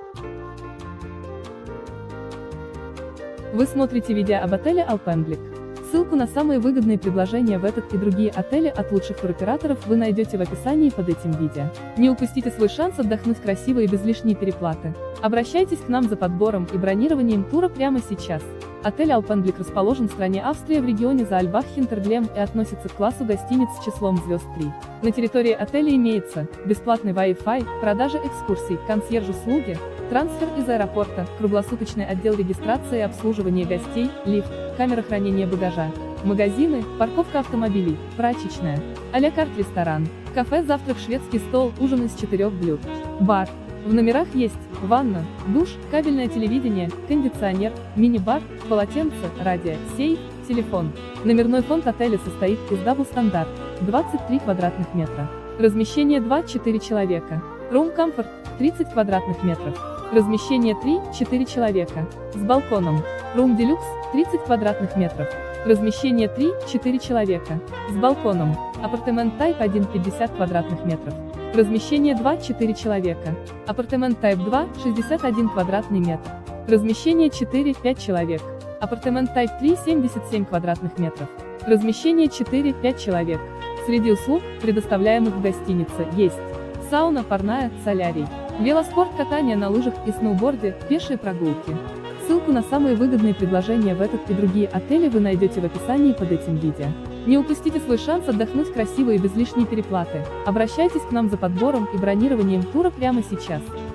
Вы смотрите видео об отеле Alpenblick. Ссылку на самые выгодные предложения в этот и другие отели от лучших туроператоров вы найдете в описании под этим видео. Не упустите свой шанс отдохнуть красиво и без лишней переплаты. Обращайтесь к нам за подбором и бронированием тура прямо сейчас. Отель Alpenblick расположен в стране Австрия в регионе Заальбах-Хинтерглем и относится к классу гостиниц с числом звезд 3. На территории отеля имеется бесплатный Wi-Fi, продажа экскурсий, консьерж-услуги, трансфер из аэропорта, круглосуточный отдел регистрации и обслуживания гостей, лифт, камера хранения багажа, магазины, парковка автомобилей, прачечная, а-ля карт-ресторан, кафе, завтрак, шведский стол, ужин из 4 блюд, бар. В номерах есть ванна, душ, кабельное телевидение, кондиционер, мини-бар, полотенце, радио, сейф, телефон. Номерной фонд отеля состоит из дабл-стандарт, 23 квадратных метра. Размещение 2-4 человека. Room Comfort, 30 квадратных метров. Размещение 3-4 человека. С балконом. Room Deluxe, 30 квадратных метров. Размещение 3-4 человека. С балконом. Апартамент Type 1, 50 квадратных метров. Размещение 2-4 человека. Апартамент Type 2, 61 квадратный метр. Размещение 4-5 человек. Апартамент Type 3, 77 квадратных метров. Размещение 4-5 человек. Среди услуг, предоставляемых в гостинице, есть сауна, парная, солярий, велоспорт, катание на лыжах и сноуборде, пешие прогулки. Ссылку на самые выгодные предложения в этот и другие отели вы найдете в описании под этим видео. Не упустите свой шанс отдохнуть красиво и без лишней переплаты. Обращайтесь к нам за подбором и бронированием тура прямо сейчас.